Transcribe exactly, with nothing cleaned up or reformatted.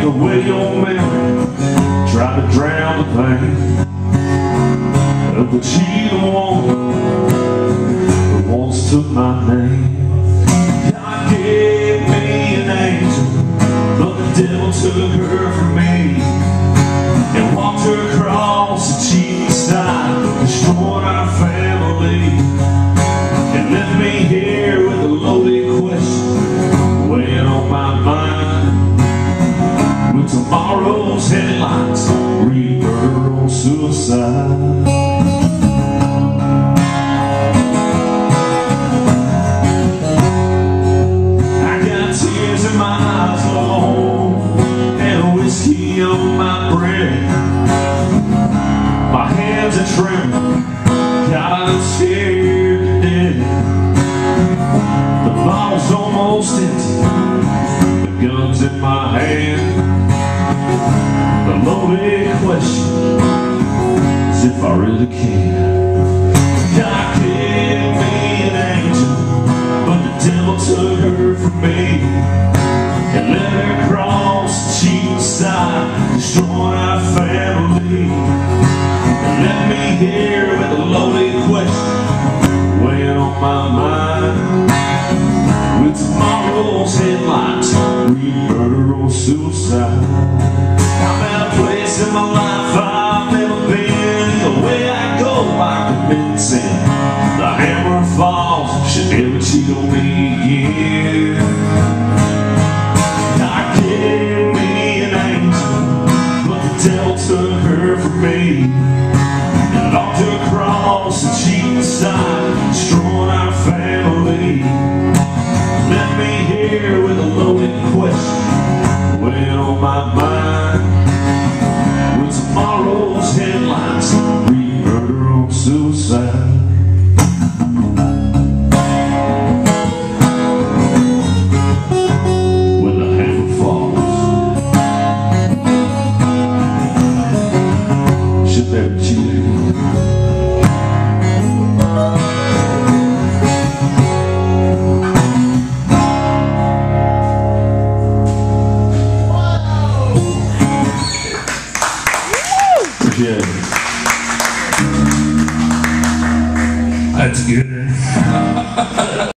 the way your memory tried to drown the pain of the cheating woman that once took my name. God gave me an angel, but the devil took her from me and walked her across the cheating side, destroyed our family and left me here with a loaded question weighing on my mind. With tomorrow's headlines, read murder or suicide. I got tears in my eyes, Lord, and whiskey on my breath. My hands are trembling, God, I'm scared to death. The bottle's almost empty, the gun's in my hand. The loaded question is if I really can. God gave me an angel, but the devil took her from me and let her cross the cheating side, destroying our family and left me here with a loaded question weighing on my mind. With tomorrow's headlines, read murder or suicide. I'm at a place in my life I've never been. The way I go, I commit sin. The hammer falls, should never cheat on me again. God gave me an angel, but the devil took her from me and locked her across the cheating side, destroying our family. Left me here with a loaded question weighing on my mind. With tomorrow's headlines, read murder or suicide. When the hammer falls, should never cheat. Yeah. That's good.